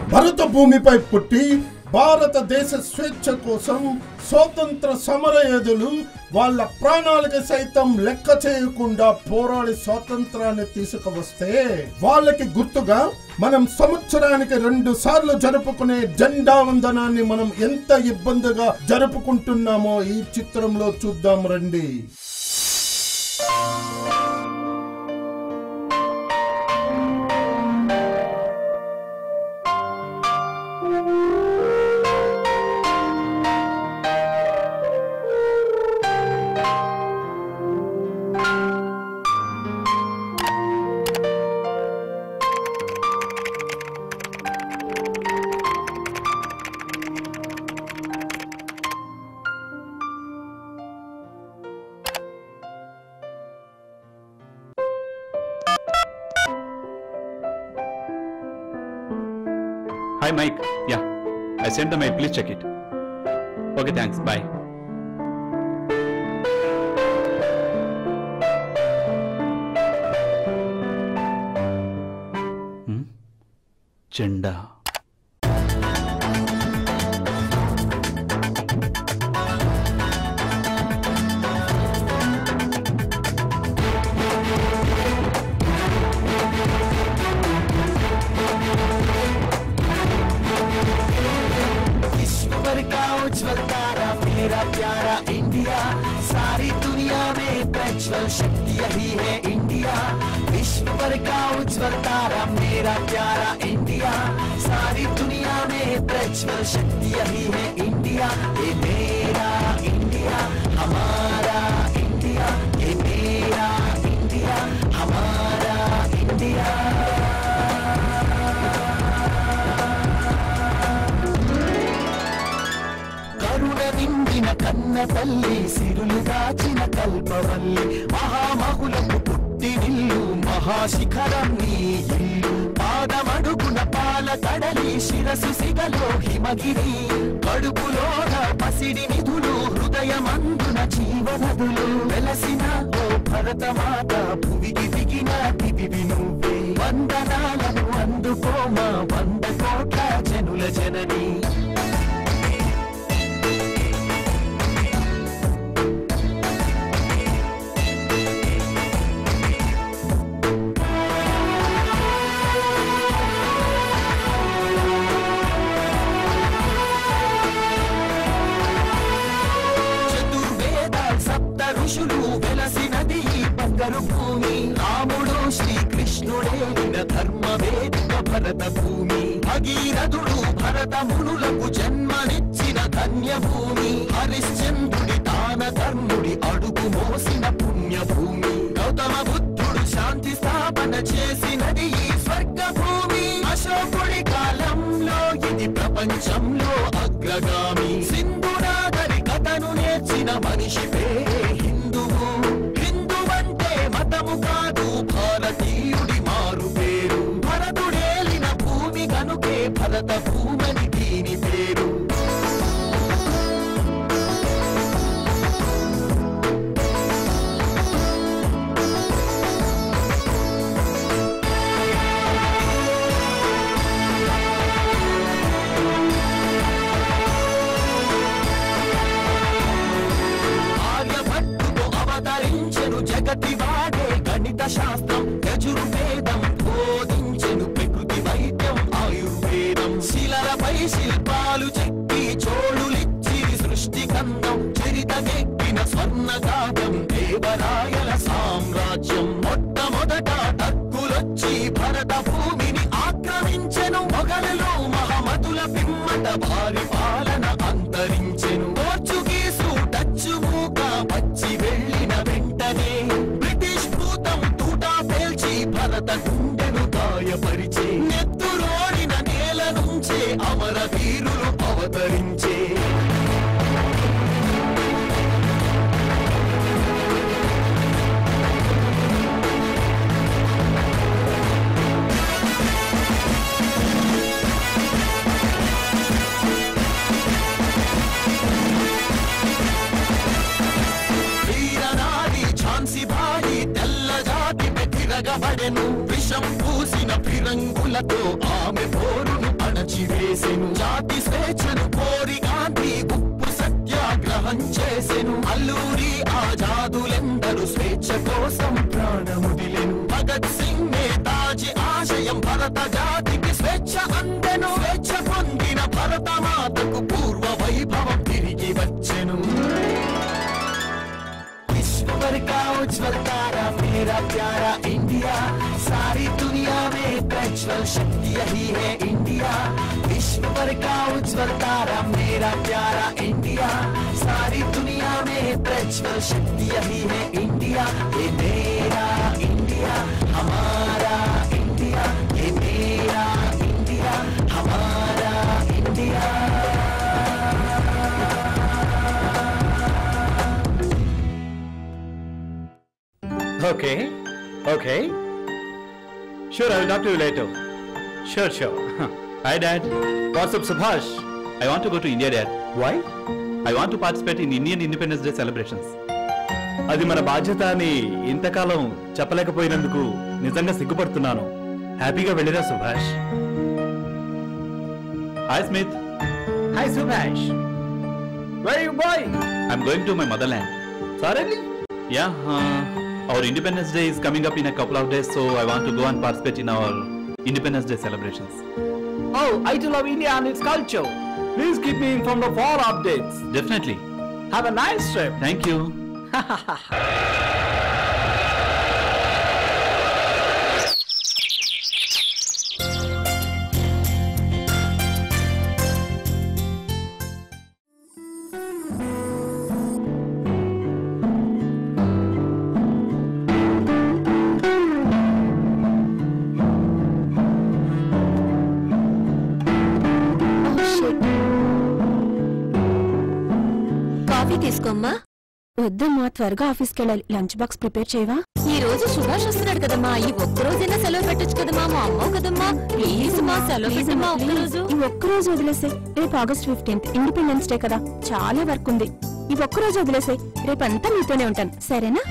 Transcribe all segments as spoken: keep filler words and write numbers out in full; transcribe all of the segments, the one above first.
భరత భూమిపై పుట్టి భారతదేశ స్వేచ్ఛ కోసం స్వాతంత్ర సమరయోధులు వాళ్ళ ప్రాణాలకు సైతం లెక్క చేయకుండా పోరాడి స్వాతంత్రాన్ని తీసుకువస్తే వాళ్ళకి గుర్తుగా మనం సంవత్సరానికి రెండు సార్లు జరుపుకునే జెండా వందనాన్ని మనం ఎంత ఇబ్బందిగా జరుపుకుంటున్నామో ఈ చిత్రంలో చూద్దాం రండి. Hi Mike, yeah, I sent the mail, please check it. Okay, thanks, bye. Hmm? Chenda. मेरा प्यारा इंडिया, सारी दुनिया में प्रज्वल शक्ति यही है इंडिया। विश्व भर का उज्जवल तारा मेरा प्यारा इंडिया, सारी दुनिया में प्रज्वल शक्ति यही है इंडिया। ये मेरा इंडिया, हमारा इंडिया, ये मेरा इंडिया, हमारा इंडिया। కన్న తల్లి సిరులు దాచిన కల్పవల్లి, మహామహులకు పుట్టినిల్లు మహాశిఖరం నీ ఇల్లు। పాదమడుగున పాల కడలి శిరసు సిగలో హిమగిరి, కడుపులోన పసిడి నిధులు హృదయమందున జీవనదులు। వెలసిన ఓ భరతమాత భువికి దిగిన దివివి నువ్వే, వందనాలను అందుకోమా వంద కోట్ల జనుల జనని। ఋషులు వెలసినది ఈ బంగారు భూమి, రాముడు శ్రీకృష్ణుడేలిన ధర్మవేదిక భరత భూమి। భగీరథుడు భరత మునులకు జన్మనిచ్చిన ధన్య భూమి, హరిశ్చంద్రుడి దాన ధర్ముడి అడుగు మోసిన పుణ్య భూమి। గౌతమ బుద్ధుడు శాంతి స్థాపన చేసినది ఈ స్వర్గ భూమి। అశోకుడి కాలంలో ఇది ప్రపంచంలో అగ్రగామి, సింధు నాగరికతను నేర్చిన మనిషి పేరే హిందువు। హిందువంటే మతము కాదు భారతీయుడి మారు పేరు, భరతుడేలిన భూమి కనుకే భరత భూమని దీని పేరు। జగతి వాడే గణిత శాస్త్రం, యజుర్వేదం బోధించెను ప్రకృతి వైద్యం ఆయుర్వేదం। శిలలపై శిల్పాలు చెక్కి చోళులిచ్చి సృష్టి కందం, చరితకెక్కిన స్వర్ణగాథం దేవరాయల సామ్రాజ్యం। మొట్టమొదట టక్కులొచ్చి భరత భూమిని ఆక్రమించెను, మొఘలులు మహమతుల పిమ్మట భారీ పాలన అంతరించెను। పోర్చుగీసు డచ్చు మూక వచ్చి వెళ్ళిన వెంటనే బ్రిటిష్ భూతం తూటా పేల్చి భరత గుండెను గాయపరిచే, నెత్తురోడిన నేల నుంచే అమర వీరులు అవతరించే। తిరగబడెను, విషం పూసిన ఫిరంగులతో ఆమె పోరును అణచి చేసెను జాతి స్వేచ్ఛను కోరి గాంధీ ఉప్పు సత్యాగ్రహం చేసెను అల్లూరి ఆజాదులెందరూ స్వేచ్ఛ కోసం ప్రాణముదిలెను భగత్ సింగ్ నేతాజీ ఆశయం భరత జాతికి స్వేచ్ఛ అందెను స్వేచ్ఛ పొందిన భరత మాతకు పూర్వ వైభవం తిరిగి వచ్చెను विश्व का उज्जवल तारा मेरा प्यारा इंडिया सारी दुनिया में प्रज्वल शक्ति यही है इंडिया विश्व भर का उज्जवल तारा मेरा प्यारा इंडिया सारी दुनिया में प्रज्वल शक्ति यही है इंडिया ये मेरा इंडिया हमारा इंडिया ये मेरा इंडिया हमारा India Okay, okay. Sure, I will talk to you later. Sure, sure. Hi, Dad. What's up, Subhash? I want to go to India, Dad. Why? I want to participate in Indian Independence Day celebrations. అది మన బాధ్యత అని ఇంతకాలం చెప్పలేకపోయినందుకు నిజంగా సిగ్గుపడుతున్నాను. హ్యాపీగా వెళ్ళిరా Subhash. Hi Smith. Hi Subhash. Where are you going? I'm going to my motherland. Suddenly? Yeah. Uh, Our Independence Day is coming up in a couple of days, so I want to go and participate in our Independence Day celebrations. Oh, I do love India and its culture. Please keep me informed of all updates. Definitely. Have a nice trip. Thank you. తీసుకోమ్మా వద్దమ్మా త్వరగా ఆఫీస్కి వెళ్ళాలి lunch box prepare చేయవా ఈ రోజు సుభాష్ వస్తున్నాడు కదమ్మా ఈ ఒక్క రోజైనా సెలవు పెట్టొచ్చు కదమ్మా మా అమ్మ కదమ్మా ప్లీజ్ మా సెలవు పెట్టమ్మా ఒక్కరోజు ఈ ఒక్కరోజు వదిలేసే రేపు ఆగస్ట్ ఫిఫ్టీన్త్ ఇండిపెండెన్స్ డే కదా చాలా వర్క్ ఉంది ఈ ఒక్కరోజు వదిలేసే రేపంతా మీతోనే ఉంటాను సరేనా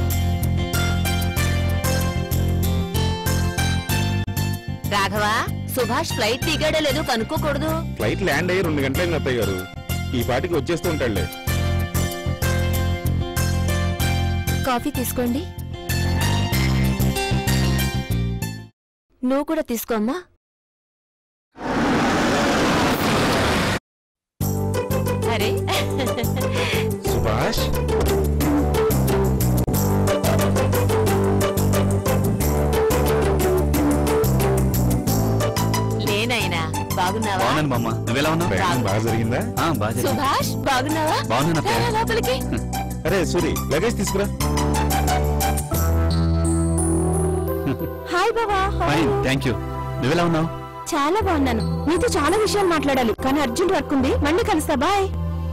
రాఘవ సుభాష్ ఫ్లైట్ దిగాడో లేదో కనుక్కోకూడదు ఫ్లైట్ ల్యాండ్ అయ్యి రెండు గంటలైంది అత్తయ్య గారు ఈ పాటికి వచ్చేస్తూ ఉంటాడులే కాఫీ తీసుకోండి నువ్వు కూడా తీసుకోమ్మా అరే సుభాష్ లేనైనా బాగున్నావా బాగున్నాను మామ నువ్వెలా ఉన్నావు బాగా జరిగిందా బాగా జరిగింది సుభాష్ బాగున్నావా బాగున్నాను లోపలికి అరే సూరి లగేజ్ తీసుకురా హాయ్ బావా ఫైన్ థ్యాంక్ యూ నువ్వెలా ఉన్నావు చాలా బాగున్నాను నీతో చాలా విషయాలు మాట్లాడాలి కానీ అర్జెంట్ వర్క్ ఉంది మళ్ళీ కలుస్తా బాయ్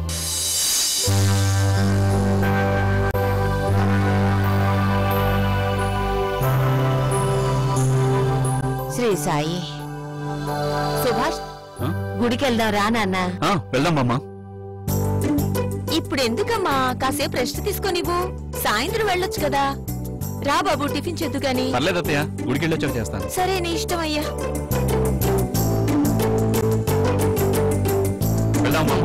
శ్రీ సాయి సుభాష్ గుడికి వెళ్దాం రా నాన్న వెళ్దాం మామ ఇప్పుడు ఎందుకమ్మా కాసేపు రెస్ట్ తీసుకొనివ్వు సాయంత్రం వెళ్ళొచ్చు కదా రా బాబు టిఫిన్ చేద్దు గాని పర్లేదు అత్తయ్య గుడికి వెళ్ళొచ్చాక చేస్తాను సరే నీ ఇష్టం అయ్యా వెళ్దాం మామ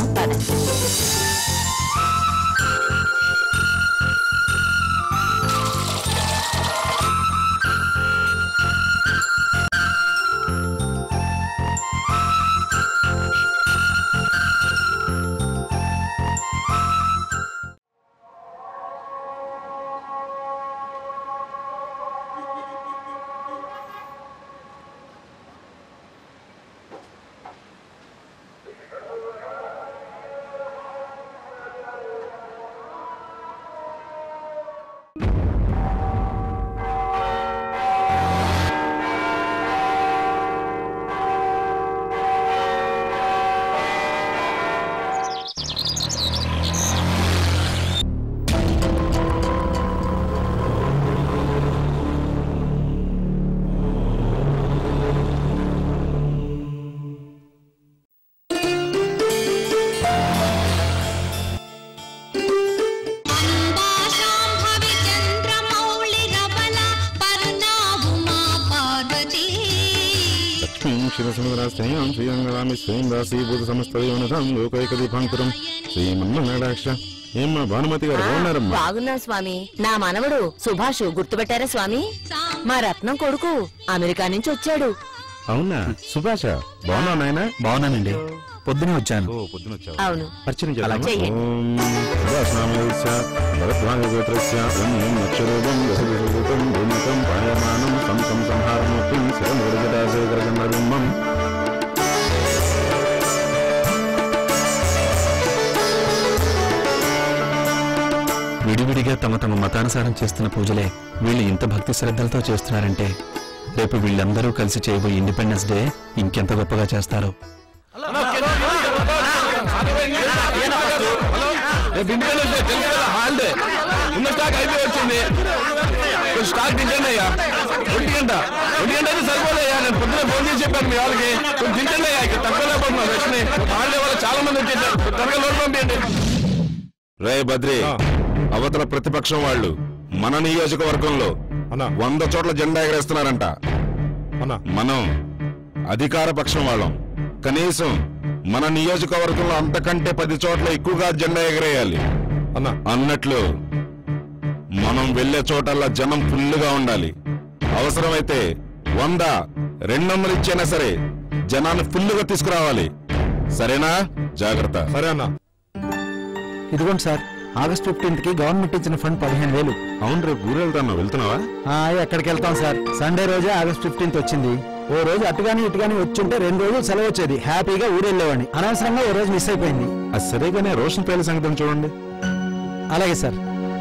శ్రేయం శ్రీరంగరామి శ్రీం రాశీభూత సమస్తయోనథం లోకైకదీపాంకురం శ్రీమన్నారాక్ష. ఏమ్మా భానుమతి గారు బాగున్నారమ్మా? బాగున్నా స్వామి. నా మనవడు సుభాష్ గుర్తుపెట్టారా స్వామి? మా రత్నం కొడుకు అమెరికా నుంచి వచ్చాడు. అవునా సుభాష, బాగున్నా నాయన? బాగున్నానండి, పొద్దునే వచ్చాను. ఓ పొద్దున వచ్చావు. అవును, పరిచయం చేద్దామా? చెయ్యండి. ఓం సుభాష్నామయస్య భరద్వాజగోత్రస్య రమ్యం నక్షరూపం రసవిషభూతం భూమికం పాయమానం సంతం సంహారమూర్తిం శివమూర్జటాశేఖరచంద్రబింబం. విడివిడిగా తమ తమ మతానుసారం చేస్తున్న పూజలే వీళ్ళు ఇంత భక్తి శ్రద్ధలతో చేస్తున్నారంటే రేపు వీళ్ళందరూ కలిసి చేయబోయే ఇండిపెండెన్స్ డే ఇంకెంత గొప్పగా చేస్తారో. హాలిడే ఉన్న స్టాక్ అయిపోయి వచ్చింది. స్టాక్ తింటండి అయ్యా. ఒంటి గంట ఒంటి గంట అయితే సరిపోదయ్యా. నేను పొద్దున ఫోన్ చేసి చెప్పాను మీ వాళ్ళకి, కొంచెం తింటండి అయ్యా. ఇక్కడ తక్కువ లేకపోతున్నాను లక్ష్మి. హాలిడే వల్ల చాలా మంది వచ్చేసారు. త్వరగా లోటు పంపించండి. రే బద్రి, అవతల ప్రతిపక్షం వాళ్ళు మన నియోజకవర్గంలో వంద చోట్ల జెండా ఎగరేస్తున్నారంట. మనం అధికార పక్షం వాళ్ళం, కనీసం మన నియోజకవర్గంలో అంతకంటే పది చోట్ల ఎక్కువగా జెండా ఎగరేయాలి అన్నట్లు మనం వెళ్లే చోటల్లా జనం ఫుల్లుగా ఉండాలి. అవసరమైతే వంద రెండు వందలు ఇచ్చైనా సరే జనాన్ని ఫుల్లుగా తీసుకురావాలి. సరేనా? జాగ్రత్త. సరే అన్న. ఇదిగోండి సార్, ఆగస్ట్ ఫిఫ్టీన్త్ కి గవర్నమెంట్ ఇచ్చిన ఫండ్ పదిహేను వేలు. అవును, రేపు ఊరు వెళ్తాను. వెళ్తున్నావా? ఎక్కడికి వెళ్తాం సార్, సండే రోజే ఆగస్ట్ ఫిఫ్టీన్త్ వచ్చింది. ఓ రోజు అటుగాని ఇటుగాని వచ్చుంటే రెండు రోజులు సెలవు వచ్చేది, హ్యాపీగా ఊరు వెళ్ళేవాడిని. అనవసరంగా ఓ రోజు మిస్ అయిపోయింది. అది సరేగానే రోషన్ పేర్ల సంగతి చూడండి. అలాగే సార్.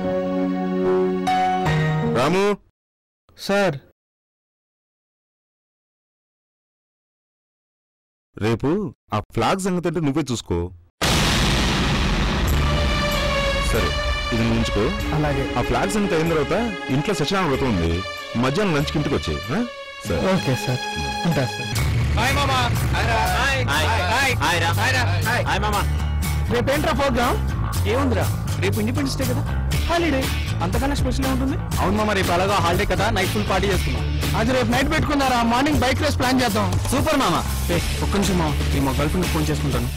రాము సార్, రేపు ఆ ఫ్లాగ్ సంగతి అంటే నువ్వే చూసుకో. సరే, ఇది నువ్వు ఉంచుకో. అలాగే. ఆ ఫ్లాగ్ సంగతి అయిన తర్వాత ఇంట్లో సత్యనారాయణ వ్రతం ఉంది, మధ్యాహ్నం లంచ్కి ఇంటికి వచ్చాయి. ఓకే సార్, ఉంటా సార్. రేపేంట్రా ప్రోగ్రామ్? ఏముందిరా, రేపు ఇండిపెండెన్స్ డే కదా, హాలిడే. అంతకన్నా స్పెషల్ ఉంటుంది. అవును మామ, రేపు అలాగా హాలిడే కదా, నైట్ ఫుల్ పార్టీ చేసుకున్నాం. అది రేపు నైట్ పెట్టుకున్నారా? మార్నింగ్ బైక్ రేస్ ప్లాన్ చేద్దాం. సూపర్ మామ. ఏ ఒక్క నిమిషం మామ, నేను మా గర్ల్ ఫ్రెండ్ ఫోన్ చేసుకుంటాను.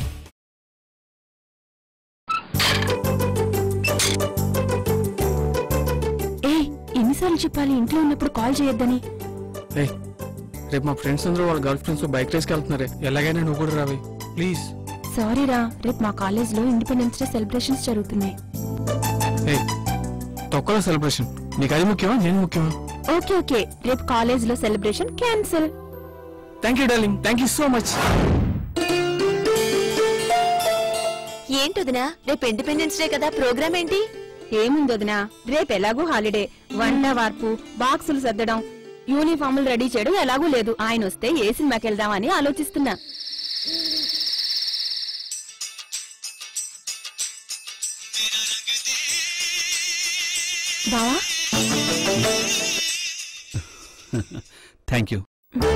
ఏ ఎన్నిసార్లు చెప్పాలి ఇంట్లో ఉన్నప్పుడు కాల్ చేయొద్దని? ఏ రేపు మా ఫ్రెండ్స్ అందరూ వాళ్ళ గర్ల్ ఫ్రెండ్స్ బైక్ రేస్కి వెళ్తున్నారే, ఎలాగైనా నువ్వు కూడా రావి ప్లీజ్. సారీ రా, రేపు మా కాలేజ్ లో ఇండిపెండెన్స్ డే సెలబ్రేషన్స్ జరుగుతున్నాయి. ఏ తొక్కలో సెలబ్రేషన్, నీకు అది ముఖ్యమా నేను ముఖ్యమా? ఓకే ఓకే, రేపు కాలేజ్ లో celebration cancel. Thank you darling, thank you so much. ఏంటొదినా, రేపు ఇండిపెండెన్స్ డే కదా, ప్రోగ్రామ్ ఏంటి? ఏముంది వదినా, రేపు ఎలాగూ హాలిడే. వంట వార్పు, బాక్సులు సర్దడం, యూనిఫాములు రెడీ చేయడం ఎలాగూ లేదు. ఆయన వస్తే ఏ సినిమాకి వెళ్దామని ఆలోచిస్తున్నా. బావా, థ్యాంక్ యూ.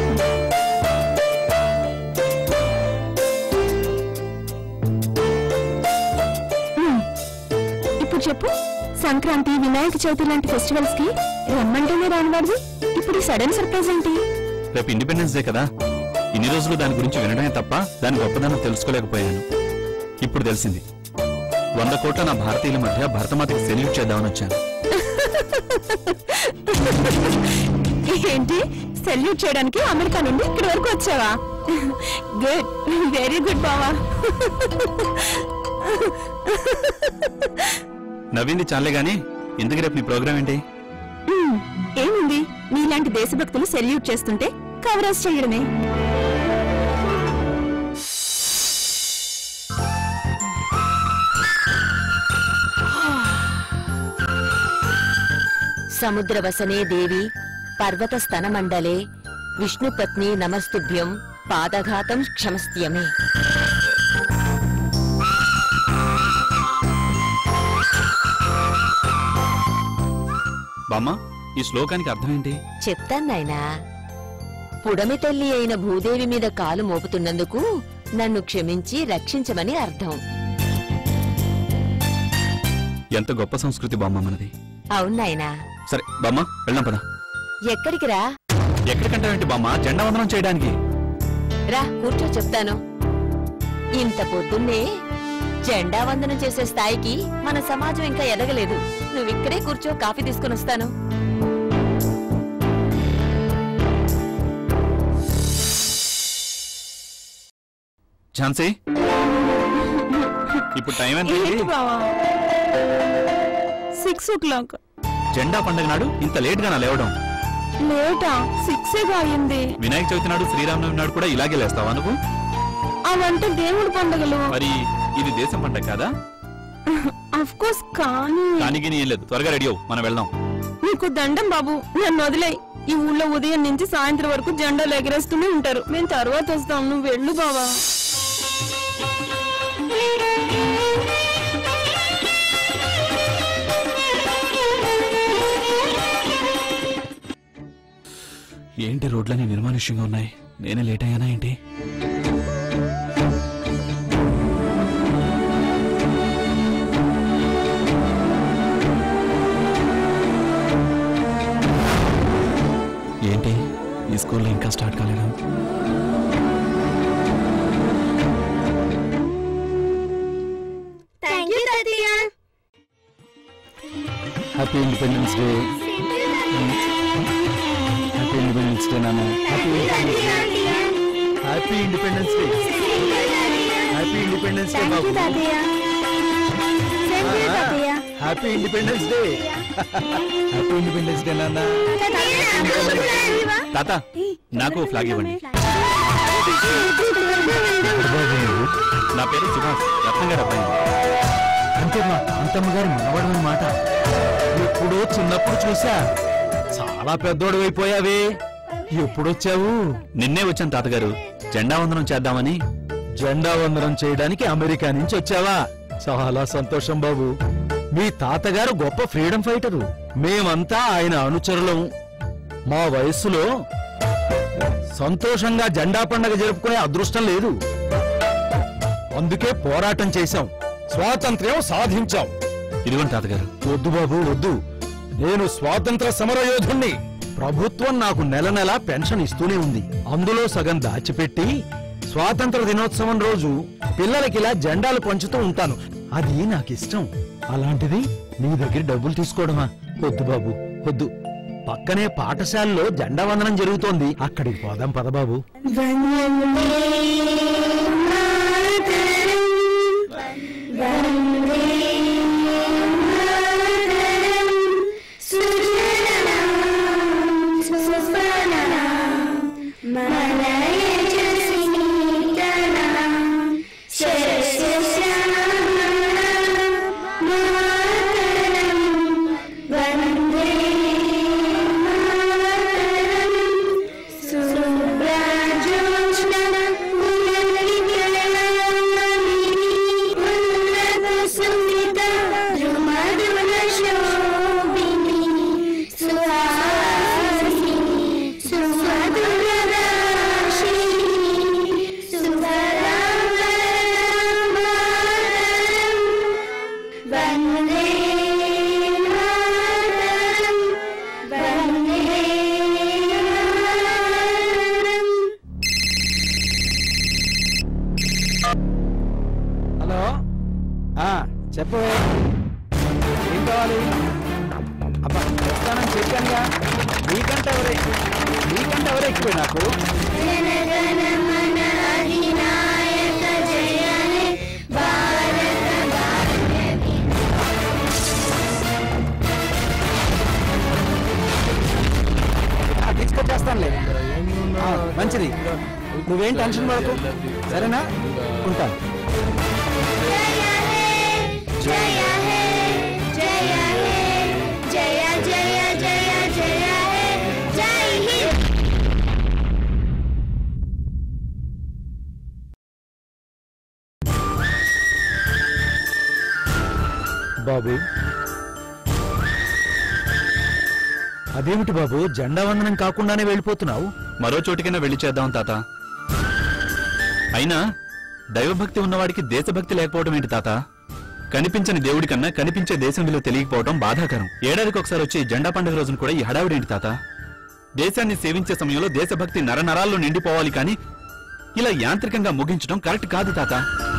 ఇప్పుడు చెప్పు, సంక్రాంతి, వినాయక చవితి లాంటి ఫెస్టివల్స్ కి రమ్మంటేనే రానివాడు, ఇప్పుడు ఈ సడన్ సర్ప్రైజ్ ఏంటి? రేపు ఇండిపెండెన్స్ డే కదా, ఇన్ని రోజులు దాని గురించి వినడమే తప్ప దాని గొప్పదనం తెలుసుకోలేకపోయాను. ఇప్పుడు తెలిసింది. వంద కోట్ల నా భారతీయుల మధ్య భరతమాతకి సెల్యూట్ చేద్దామని వచ్చాను. ఏంటి, సెల్యూట్ చేయడానికి అమెరికా నుండి ఇక్కడి వరకు వచ్చావా? గుడ్, వెరీ గుడ్ బావా. నవ్వింది చాలే గాని, ఇంతకీ రేపు నీ ప్రోగ్రామ్ ఏంటి? ఏముంది, నీలాంటి దేశభక్తులు సెల్యూట్ చేస్తుంటే కవరేజ్ చేయడమే. సముద్రవసనే దేవి పర్వత స్తనమండలే విష్ణుపత్ని నమస్తుభ్యం పాదఘాతం క్షమస్త్యమే. బామ్మ, ఈ శ్లోకానికి అర్థం ఏంటి? చెప్తాను నాయనా. పుడమి తల్లి అయిన భూదేవి మీద కాలు మోపుతున్నందుకు నన్ను క్షమించి రక్షించమని అర్థం. ఎంత గొప్ప సంస్కృతి బామ్మ మనది. అవునాయనా. సరే బామ్మ, వెళ్దాం పద. ఎక్కడికి రా? ఎక్కడికంటావేంటి బామ్మ, జెండా వందనం చేయడానికి. రా కూర్చో చెప్తాను. ఇంత పొద్దున్నే జెండా వందనం చేసే స్థాయికి మన సమాజం ఇంకా ఎదగలేదు. నువ్విక్కడే కూర్చో, కాఫీ తీసుకుని వస్తాను. ఝాన్సీ, ఇప్పుడు టైం ఎంత? Six o'clock. జెండా పండుగ నాడు ఇంత లేట్ గా నా లేవడం? లేటా? సిక్స్ అయింది. వినాయక చవితి నాడు, శ్రీరామనవమి నాడు కూడా ఇలాగే లేస్తావా నువ్వు? అవంటే దేవుడి పండుగలు. మరి ఇది దేశం పండుగ కాదా? Of course. కానీ కానీ ఏం లేదు, త్వరగా రెడీ అవ్వు, మనం వెళ్దాం. నీకు దండం బాబు, నన్ను వదిలేయ్. ఈ ఊళ్ళో ఉదయం నుంచి సాయంత్రం వరకు జెండాలు ఎగరేస్తూనే ఉంటారు. మేము తర్వాత వస్తాం, నువ్వు వెళ్ళు బావా. ఏంటి రోడ్లన్నీ నిర్మానుష్యంగా ఉన్నాయి? నేనే లేట్ అయ్యానా ఏంటి? ఏంటి ఈ స్కూల్లో ఇంకా స్టార్ట్ కాలేదు? Happy Independence Day. Happy Independence Day నాన్న. Happy Independence Day. Happy Independence Day బాబు. Happy Independence Day. Happy Independence Day నాన్న. తాత, నాకు ఫ్లాగ్ ఇవ్వండి. నా పేరు సుభాష్, రత్నంగారు అబ్బాయి. అంతేమ్మా, అంతమ్మ గారి మనవడం అన్నమాట. ఎప్పుడో చిన్నప్పుడు చూసా, చాలా పెద్దోడు అయిపోయావే. ఎప్పుడొచ్చావు? నిన్నే వచ్చాను తాతగారు, జెండా వందనం చేద్దామని. జెండా వందనం చేయడానికి అమెరికా నుంచి వచ్చావా? చాలా సంతోషం బాబు. మీ తాతగారు గొప్ప ఫ్రీడమ్ ఫైటరు, మేమంతా ఆయన అనుచరులం. మా వయస్సులో సంతోషంగా జెండా పండగ జరుపుకునే అదృష్టం లేదు. అందుకే పోరాటం చేశాం, స్వాతంత్ర్యం సాధించాం. ఇదిగోండి తాతగారు. వద్దు బాబు వద్దు, నేను స్వాతంత్ర సమరయోధుణ్ణి. ప్రభుత్వం నాకు నెల నెలా పెన్షన్ ఇస్తూనే ఉంది. అందులో సగం దాచిపెట్టి స్వాతంత్ర దినోత్సవం రోజు పిల్లలకిలా జెండాలు పంచుతూ ఉంటాను. అది నాకిష్టం. అలాంటిది నీ దగ్గర డబ్బులు తీసుకోవడమా? వద్దు బాబు వద్దు. పక్కనే పాఠశాలలో జెండా వందనం జరుగుతోంది, అక్కడికి పోదాం పద బాబు. హలో, చెప్పవే, ఏం కావాలి? అబ్బా వస్తానని చెప్పానుగా. నీకంటే ఎవరే నీకంటే ఎవరే ఎక్కువే నాకు. తీసుకొచ్చేస్తానులే. మంచిది, నువ్వేం టెన్షన్ పడకు, సరేనా? ఉంటాను. బాబు, అదేమిటి బాబు, జెండా వందనం కాకుండానే వెళ్ళిపోతున్నావు? మరో చోటికైనా వెళ్లి చేద్దాం తాత. అయినా దైవభక్తి ఉన్నవాడికి దేశభక్తి లేకపోవడం ఏంటి తాత? కనిపించని దేవుడి కన్నా కనిపించే దేశం విలువ తెలియకపోవడం బాధాకరం. ఏడాదికి ఒకసారి వచ్చే జెండా పండుగ రోజున కూడా ఈ హడావిడేంటి తాత? దేశాన్ని సేవించే సమయంలో దేశభక్తి నరనరాల్లో నిండిపోవాలి, కానీ ఇలా యాంత్రికంగా ముగించడం కరెక్ట్ కాదు తాత.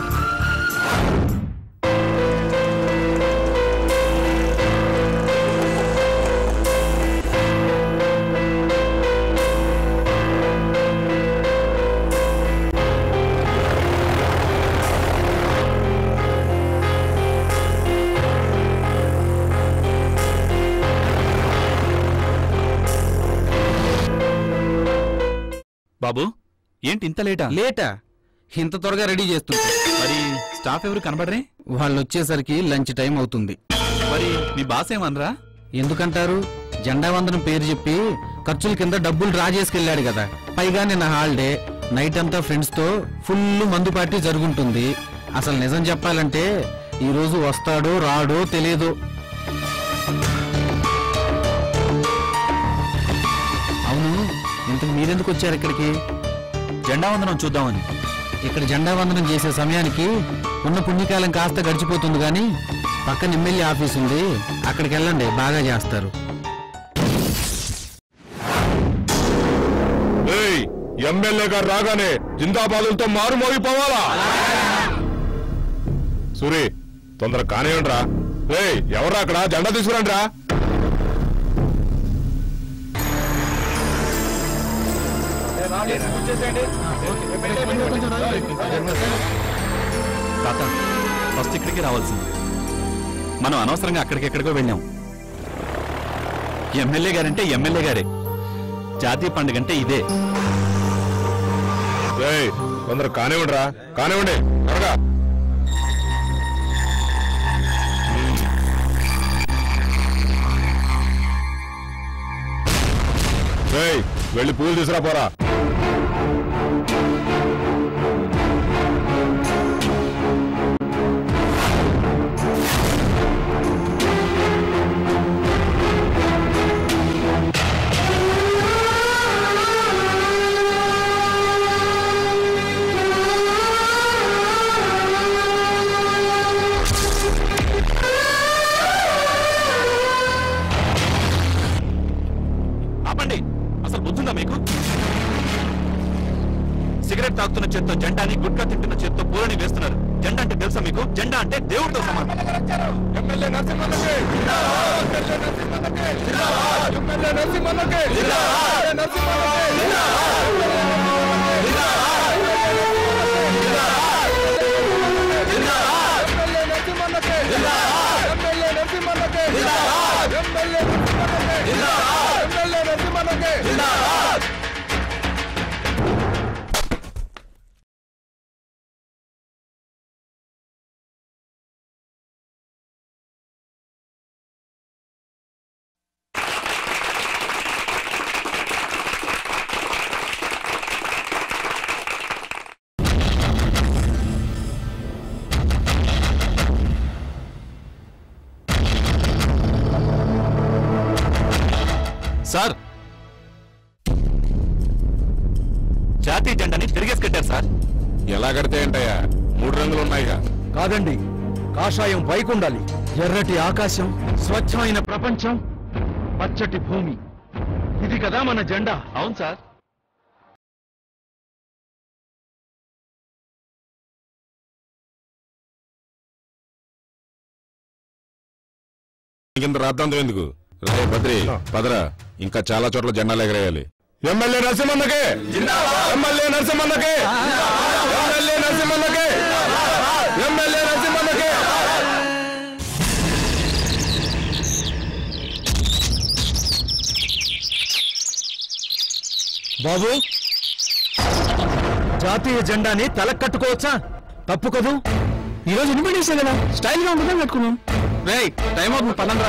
బాబు ఏంటి ఇంత లేటా? లేటా? ఇంత త్వరగా రెడీ చేస్తుంది. మరి స్టాఫ్ ఎవరు కనబడరే? వాళ్ళు వచ్చేసరికి లంచ్ టైం అవుతుంది. మరి మీ బాస్ ఏమనరా? ఎందుకంటారు? జెండా వందనం పేరు చెప్పి ఖర్చుల కింద డబ్బులు డ్రా చేసుకెళ్ళాడు కదా. పైగా నిన్న హాలిడే, నైట్ అంతా ఫ్రెండ్స్ తో ఫుల్ మందు పార్టీ జరుగుంటుంది. అసలు నిజం చెప్పాలంటే ఈ రోజు వస్తాడో రాడో తెలియదు. అవును, ఇంతకు మీరెందుకు వచ్చారు ఇక్కడికి? జెండా వందనం చూద్దామని. ఇక్కడ జెండా వందనం చేసే సమయానికి ఉన్న పుణ్యకాలం కాస్త గడిచిపోతుంది కానీ పక్కన ఎమ్మెల్యే ఆఫీస్ ఉంది, అక్కడికి వెళ్ళండి, బాగా చేస్తారు. ఎమ్మెల్యే గారు రాగానే జిందాబాదులతో మారు మోగిపోవాలా? సూరి తొందర కానివ్వండి రా. ఏయ్ ఎవరా అక్కడ? జెండా తీసుకురండి రా. తాత ఫస్ట్ ఇక్కడికి రావాల్సింది. మనం అనవసరంగా అక్కడికెక్కడికో వెళ్ళాం. ఎమ్మెల్యే గారంటే ఎమ్మెల్యే గారే, జాతీయ పండుగ అంటే ఇదే. తొందర కానివ్వండి రా, కానివ్వండి త్వరగా. వెళ్ళి పూలు తీసుకురా పోరా. సిగరెట్ తాగుతున్న చేత్తో జెండాని, గుట్కా తింటున్న చేత్తో పూలని వేస్తున్నారు. జెండా అంటే తెలుసా మీకు? జెండా అంటే దేవుడితో సమానం. ఎమ్మెల్యే నరసింహన్నకి జిందాబాద్, ఎమ్మెల్యే నరసింహన్నకి జిందాబాద్, ఎమ్మెల్యే నరసింహన్నకి జిందాబాద్, నరసింహన్నకి జిందాబాద్, జిందాబాద్, ఎమ్మెల్యే నరసింహన్నకి జిందాబాద్, ఎమ్మెల్యే నరసింహన్నకి జిందాబాద్, ఎమ్మెల్యే నరసింహన్నకి జిందాబాద్, ఎమ్మెల్యే నరసింహన్నకి జిందాబాద్. సార్, జాతీయ జెండాని తిరిగేసి కట్టారు సార్. ఎలా కడితే ఏంటయ్యా? మూడు రంగులు ఉన్నాయిగా. కాదండి, కాషాయం పైకుండాలి. ఎర్రటి ఆకాశం, స్వచ్ఛమైన ప్రపంచం, పచ్చటి భూమి, ఇది కదా మన జెండా. అవును సార్. ఇంత రాద్దాంతం ఎందుకు? రే బద్రి పదరా, ఇంకా చాలా చోట్ల జెండాలు ఎగరేయాలి. ఎమ్మెల్యే నరసింహన్నకి ఎమ్మెల్యే నరసింహన్నకి ఎమ్మెల్యే నరసింహన్నకి ఎమ్మెల్యే నరసింహన్నకి. బాబు, జాతీయ జెండాని తలకు కట్టుకోవచ్చా? తప్పు కదూ. ఈరోజు ఇండిపెండెన్స్ కదా, స్టైల్ గా ఉంటుందని కట్టుకున్నాం. రేయ్ టైం అవుతుంది, పదండ్రా.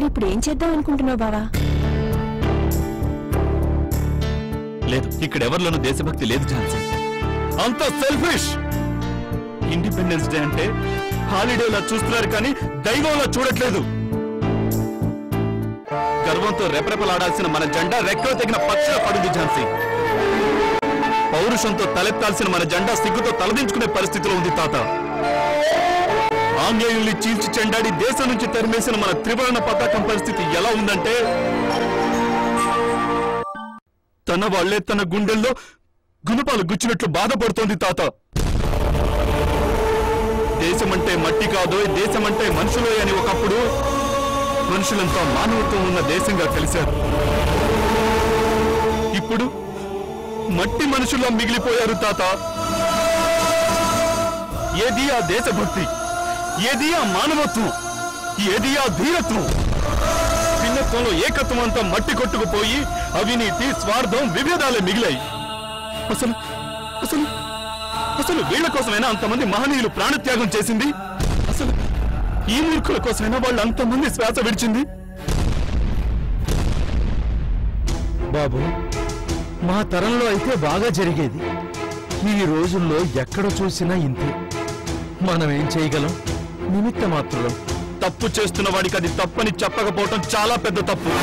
మరి ఇప్పుడు ఏం చేద్దాం అనుకుంటున్నావు బావా? లేదు, ఇక్కడ ఎవరిలోనూ దేశభక్తి లేదు ఝాన్సీ. అంత సెల్ఫిష్. ఇండిపెండెన్స్ డే అంటే హాలిడేలా చూస్తున్నారు కానీ దైవంలా చూడట్లేదు. గర్వంతో రెపరెపలాడాల్సిన మన జెండా రెక్కలు తగిన పక్షుల పడింది ఝాన్సీ. పౌరుషంతో తలెత్తాల్సిన మన జెండా సిగ్గుతో తలదించుకునే పరిస్థితిలో ఉంది తాత. ఆంగ్లేయుల్ని చీల్చి చెండాడి దేశం నుంచి తరిమేసిన మన త్రివర్ణ పతాకం పరిస్థితి ఎలా ఉందంటే తన వాళ్లే తన గుండెల్లో గుణపాలు గుచ్చినట్లు బాధపడుతోంది తాత. దేశమంటే మట్టి కాదో, దేశమంటే మనుషులే అని ఒకప్పుడు మనుషులంతా మానవత్వం ఉన్న దేశంగా కలిశారు. ఇప్పుడు మట్టి మనుషుల్లో మిగిలిపోయారు తాత. ఏది ఆ దేశభక్తి, ఏది ఆ మానవత్వం, ఏది ఆ ధీరత్వం? భిన్నత్వంలో ఏకత్వం అంతా మట్టి కొట్టుకుపోయి అవినీతి, స్వార్థం, విభేదాలే మిగిలాయి. అసలు అసలు అసలు వీళ్ల కోసమైనా అంతమంది మహనీయులు ప్రాణత్యాగం చేసింది? అసలు ఈ మూర్ఖుల కోసమైనా వాళ్ళు అంతమంది శ్వాస విడిచింది? బాబు, మా తరంలో అయితే బాగా జరిగేది. ఈ రోజుల్లో ఎక్కడ చూసినా ఇంతే. మనం ఏం చేయగలం? నిమిత్త మాత్రం. తప్పు చేస్తున్న వాడికి అది తప్పని చెప్పకపోవటం చాలా పెద్ద తప్పు.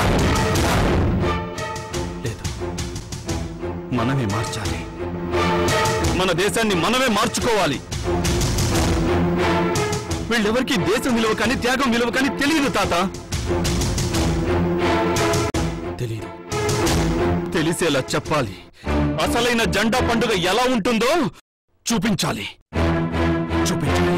లేదు, మనమే మార్చాలి. మన దేశాన్ని మనమే మార్చుకోవాలి. వీళ్ళెవరికి దేశం విలువ కానీ త్యాగం విలువ కానీ తెలియదు తాత. తెలీదు. తెలిసేలా చెప్పాలి. అసలైన జెండా పండుగ ఎలా ఉంటుందో చూపించాలి చూపించాలి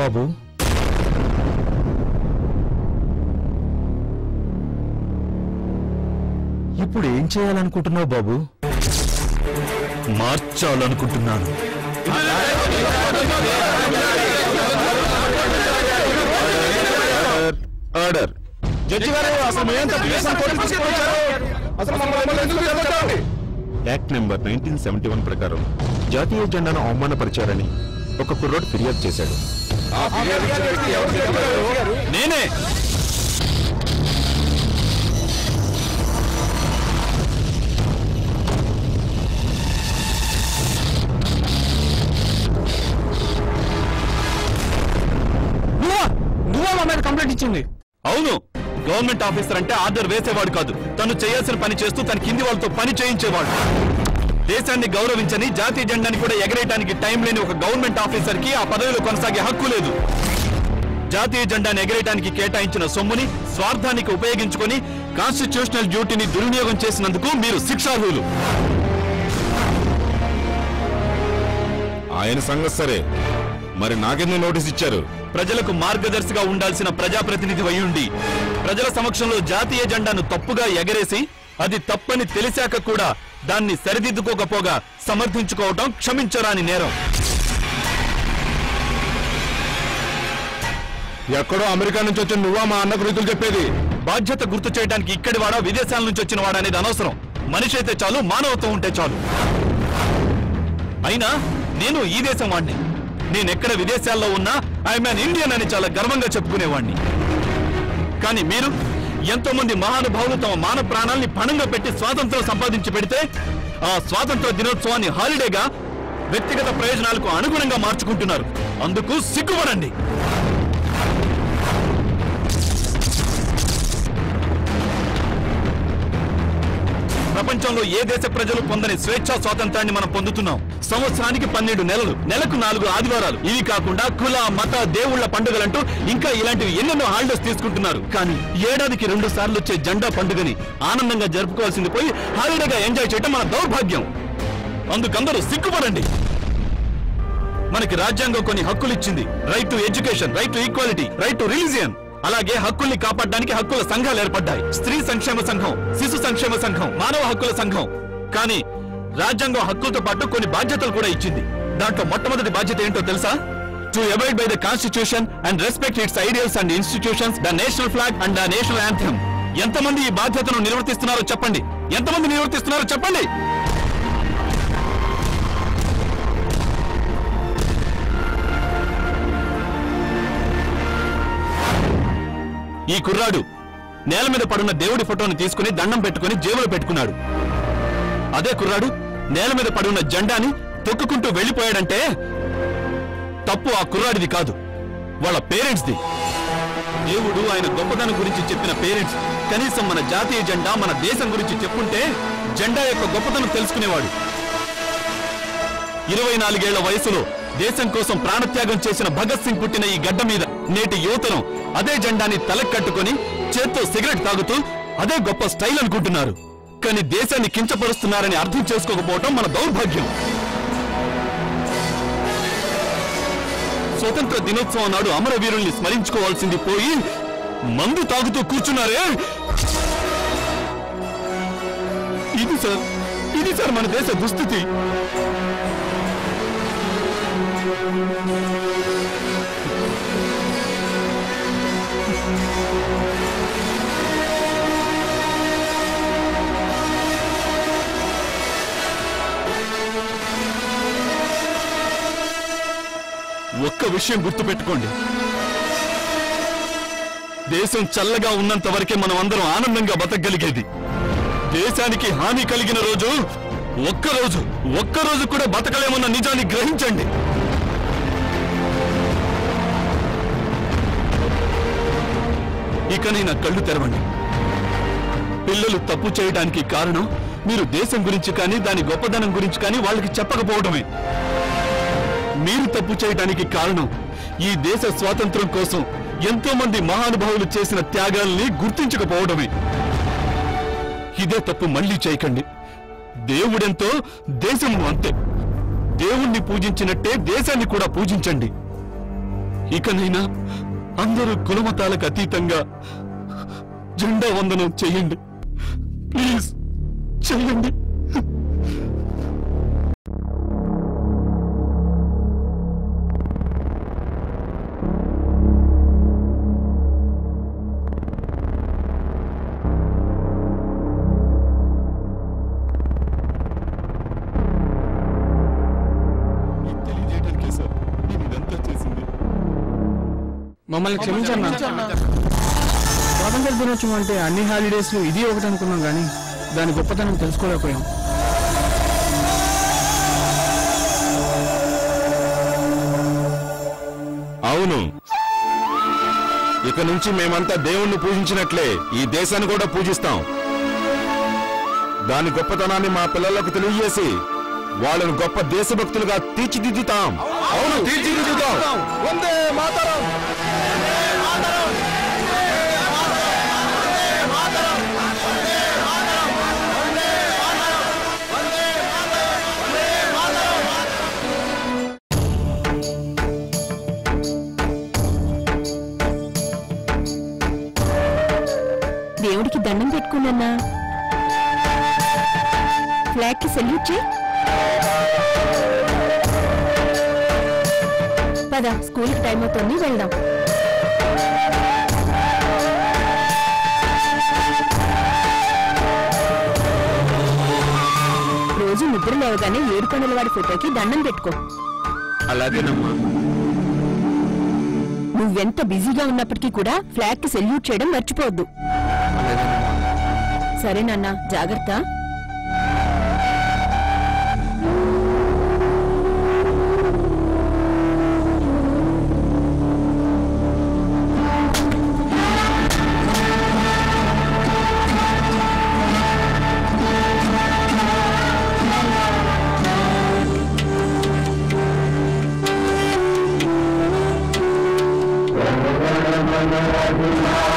బాబు. ఇప్పుడు ఏం చేయాలనుకుంటున్నావు బాబు? మార్చాలనుకుంటున్నాను. ఆర్డర్. జడ్జి గారు అసలు మేము తప్పు చేశాం, కోర్టుకు తీసుకువచ్చారు. అసలు మమ్మల్ని ఎందుకు జరుగుతామండి? Act number nineteen seventy one ప్రకారం జాతీయ జెండాను అవమానపరిచారని ఒక కుర్రోడు ఫిర్యాదు చేశాడు. నేనే. నువ్వా మా మీద కంప్లైంట్ ఇచ్చింది? అవును. గవర్నమెంట్ ఆఫీసర్ అంటే ఆర్డర్ వేసేవాడు కాదు, తను చేయాల్సిన పని చేస్తూ తన కింది వాళ్ళతో పని చేయించేవాడు. దేశాన్ని గౌరవించని, జాతీయ జెండాని కూడా ఎగరేయడానికి టైం లేని ఒక గవర్నమెంట్ ఆఫీసర్ కి ఆ పదవిలో కొనసాగే హక్కు లేదు. జాతీయ జెండాని ఎగరేయడానికి కేటాయించిన సొమ్ముని స్వార్థానికి ఉపయోగించుకొని కాన్స్టిట్యూషనల్ డ్యూటీని దుర్వినియోగం చేసినందుకు మీరు శిక్షార్హులు. ఆయన సంగతి సరే, మరి నాకెందుకు నోటీస్ ఇచ్చారు? ప్రజలకు మార్గదర్శిగా ఉండాల్సిన ప్రజాప్రతినిధి అయ్యుండి ప్రజల సమక్షంలో జాతీయ జెండాను తప్పుగా ఎగరేసి అది తప్పని తెలిసాక కూడా దాన్ని సరిదిద్దుకోకపోగా సమర్థించుకోవటం క్షమించరాని నేరం. ఎక్కడో అమెరికా నుంచి వచ్చిన నువ్వా మా అన్నకు రీతులు చెప్పేది? బాధ్యత గుర్తు చేయడానికి ఇక్కడి వాడా విదేశాల నుంచి వచ్చిన వాడా అనేది అనవసరం. మనిషి అయితే చాలు, మానవత్వం ఉంటే చాలు. అయినా నేను ఈ దేశం వాడిని. నేనెక్కడ విదేశాల్లో ఉన్నా ఐఎమ్ అన్ ఇండియన్ అని చాలా గర్వంగా చెప్పుకునేవాడిని. కానీ మీరు ఎంతో మంది మహానుభావులు తమ మాన ప్రాణాల్ని పణంగా పెట్టి స్వాతంత్రం సంపాదించి పెడితే ఆ స్వాతంత్ర దినోత్సవాన్ని హాలిడేగా వ్యక్తిగత ప్రయోజనాలకు అనుగుణంగా మార్చుకుంటున్నారు. అందుకు సిగ్గుపడండి. ప్రపంచంలో ఏ దేశ ప్రజలు పొందని స్వేచ్ఛా స్వాతంత్రాన్ని మనం పొందుతున్నాం. సంవత్సరానికి పన్నెండు నెలలు, నెలకు నాలుగు ఆదివారాలు. ఇవి కాకుండా కుల, మత, దేవుళ్ల పండుగలంటూ ఇంకా ఇలాంటివి ఎన్నెన్నో హాలిడేస్ తీసుకుంటున్నారు. కానీ ఏడాదికి రెండు సార్లు వచ్చే జెండా పండుగని ఆనందంగా జరుపుకోవాల్సింది పోయి హాలిడేగా ఎంజాయ్ చేయడం మన దౌర్భాగ్యం. అందుకందరూ సిగ్గుపడండి. మనకి రాజ్యాంగం కొన్ని హక్కులు ఇచ్చింది. Right to education, right to equality, right to religion. అలాగే హక్కుల్ని కాపాడడానికి హక్కుల సంఘాలు ఏర్పడ్డాయి. స్త్రీ సంక్షేమ సంఘం, శిశు సంక్షేమ సంఘం, మానవ హక్కుల సంఘం. కానీ రాజ్యాంగం హక్కులతో పాటు కొన్ని బాధ్యతలు కూడా ఇచ్చింది. దాంట్లో మొట్టమొదటి బాధ్యత ఏంటో తెలుసా? To abide by the constitution and respect its ideals and institutions, the national flag and the national anthem. ఎంతమంది ఈ బాధ్యతను నిర్వర్తిస్తున్నారో చెప్పండి. ఎంతమంది నిర్వర్తిస్తున్నారో చెప్పండి. ఈ కుర్రాడు నేల మీద పడున్న దేవుడి ఫోటోని తీసుకుని దండం పెట్టుకుని జేబులో పెట్టుకున్నాడు. అదే కుర్రాడు నేల మీద పడున్న జెండాని తొక్కుకుంటూ వెళ్లిపోయాడంటే తప్పు ఆ కుర్రాడిది కాదు, వాళ్ళ పేరెంట్స్ది. దేవుడు ఆయన గొప్పతనం గురించి చెప్పిన పేరెంట్స్ కనీసం మన జాతీయ జెండా, మన దేశం గురించి చెప్పుంటే జెండా యొక్క గొప్పతనం తెలుసుకునేవాడు. ఇరవై నాలుగేళ్ల వయసులో దేశం కోసం ప్రాణత్యాగం చేసిన భగత్ సింగ్ పుట్టిన ఈ గడ్డ మీద నేటి యువతరం అదే జెండాని తలకట్టుకుని చేత్తో సిగరెట్ తాగుతూ అదే గొప్ప స్టైల్ అనుకుంటున్నారు. కానీ దేశాన్ని కించపరుస్తున్నారని అర్థం చేసుకోకపోవటం మన దౌర్భాగ్యం. స్వతంత్ర దినోత్సవం నాడు అమరవీరుల్ని స్మరించుకోవాల్సింది పోయి మందు తాగుతూ కూర్చున్నారే. ఇది సార్ ఇది సార్ మన దేశ దుస్థితి. ఒక్క విషయం గుర్తుపెట్టుకోండి, దేశం చల్లగా ఉన్నంత వరకే మనం అందరం ఆనందంగా బతకగలిగేది. దేశానికి హాని కలిగిన రోజు ఒక్కరోజు ఒక్కరోజు కూడా బతకలేమన్న నిజాన్ని గ్రహించండి. ఇకనైనా కళ్ళు తెరవండి. పిల్లలు తప్పు చేయడానికి కారణం మీరు దేశం గురించి కానీ దాని గొప్పదనం గురించి కానీ వాళ్ళకి చెప్పకపోవడమే. మీరు తప్పు చేయడానికి కారణం ఈ దేశ స్వాతంత్రం కోసం ఎంతో మంది మహానుభావులు చేసిన త్యాగాల్ని గుర్తించకపోవడమే. ఇదే తప్పు మళ్ళీ చేయకండి. దేవుడెంతో దేశము అంతే. దేవుణ్ణి పూజించినట్టే దేశాన్ని కూడా పూజించండి. ఇకనైనా అందరూ కులమతాలకు అతీతంగా జెండా వందనం చెయ్యండి, ప్లీజ్ చెయ్యండి. మమ్మల్ని క్షమించన్నా. స్వాతంత్ర దినోత్సవం అంటే అన్ని హాలిడేస్ లో ఇది ఒకటి అనుకున్నాం కానీ దాని గొప్పతనం తెలుసుకోలేకపోయాం. అవును, ఇక నుంచి మేమంతా దేవుణ్ణి పూజించినట్లే ఈ దేశాన్ని కూడా పూజిస్తాం. దాని గొప్పతనాన్ని మా పిల్లలకు తెలియజేసి వాళ్ళను గొప్ప దేశభక్తులుగా తీర్చిదిద్దుతాం. అవును, తీర్చిదిద్దుతాం. వందే మాతరం. దేవుడికి దండం పెట్టుకున్నా, ఫ్లాగ్ కి సెల్యూట్ చేయి. పద, స్కూల్కి టైం అవుతుంది, వెళ్దాం. రోజు నిద్ర లేవగానే ఏడుకొండల వాడి ఫోటోకి దండం పెట్టుకో. అలాగేనమ్మా. నువ్వెంత బిజీగా ఉన్నప్పటికీ కూడా ఫ్లాగ్ కి సెల్యూట్ చేయడం మర్చిపోవద్దు. సరేనన్నా, జాగ్రత్త. Thank you.